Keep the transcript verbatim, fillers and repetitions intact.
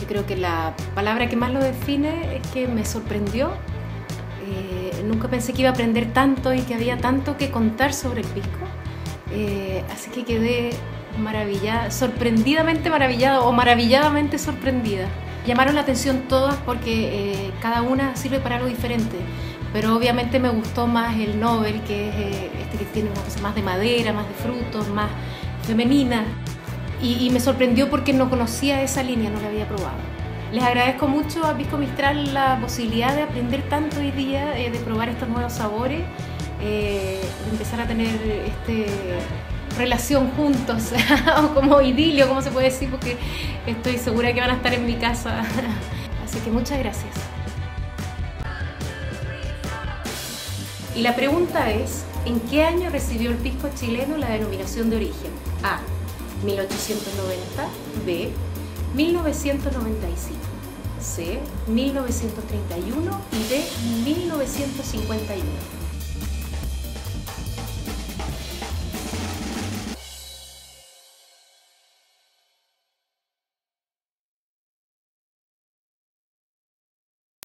creo que la palabra que más lo define es que me sorprendió. Eh, nunca pensé que iba a aprender tanto y que había tanto que contar sobre el pisco. Eh, así que quedé maravillada, sorprendidamente maravillada o maravilladamente sorprendida. Llamaron la atención todas porque eh, cada una sirve para algo diferente, pero obviamente me gustó más el Nobel, que es eh, este que tiene una cosa más de madera, más de frutos, más femenina, y, y me sorprendió porque no conocía esa línea, no la había probado. Les agradezco mucho a Pisco Mistral la posibilidad de aprender tanto hoy día, eh, de probar estos nuevos sabores, eh, de empezar a tener este relación juntos, o como idilio, como se puede decir, porque estoy segura que van a estar en mi casa. Así que muchas gracias. Y la pregunta es, ¿en qué año recibió el pisco chileno la denominación de origen? A. mil ochocientos noventa, B. mil novecientos noventa y cinco, C. mil novecientos treinta y uno y D. mil novecientos cincuenta y uno.